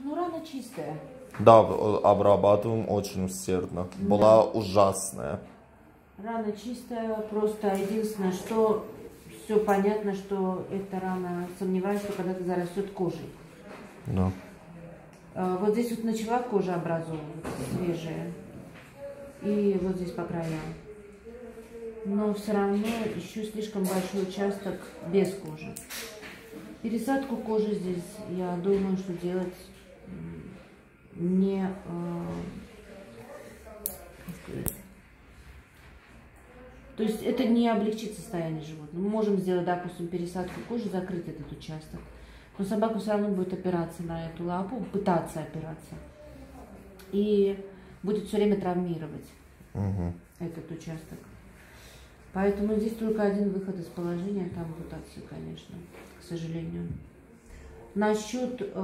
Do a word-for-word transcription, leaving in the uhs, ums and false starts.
Ну, рана чистая. Да, обрабатываем очень усердно. Да. Была ужасная. Рана чистая, просто единственное, что все понятно, что эта рана, сомневаюсь, что когда-то зарастет кожей. Да. Вот здесь вот начала кожа образовываться, свежая. И вот здесь по краям. Но все равно еще слишком большой участок без кожи. Пересадку кожи здесь, я думаю, что делать не... То есть это не облегчит состояние животного. Мы можем сделать, допустим, пересадку кожи, закрыть этот участок. Но собака все равно будет опираться на эту лапу, пытаться опираться. И будет все время травмировать угу. этот участок. Поэтому здесь только один выход из положения, там ампутация, конечно, к сожалению. Насчет